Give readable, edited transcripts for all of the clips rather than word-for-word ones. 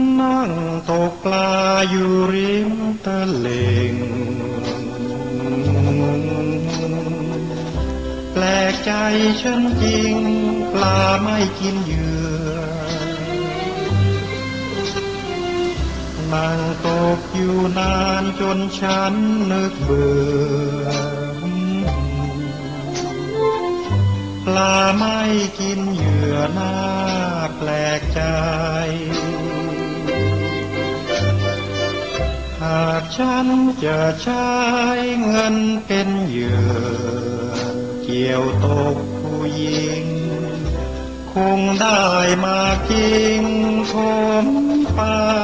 นั่งตกปลาอยู่ริมตลิ่งแปลกใจฉันจริงปลาไม่กินเหยื่อนั่งตกอยู่นานจนฉันนึกเบื่อปลาไม่กินเหยื่อน่าแปลกใจหากฉันจะใช้เงินเป็นเหยื่อเกี่ยวตกผู้หญิงคงได้มาจริงผมไป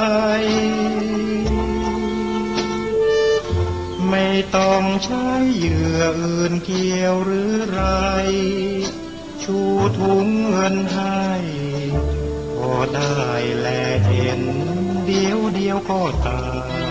ไม่ต้องใช้เหยื่ออื่นเกี่ยวหรือไรชูถุงเงินให้พอได้แลเห็นเดียวก็ตาย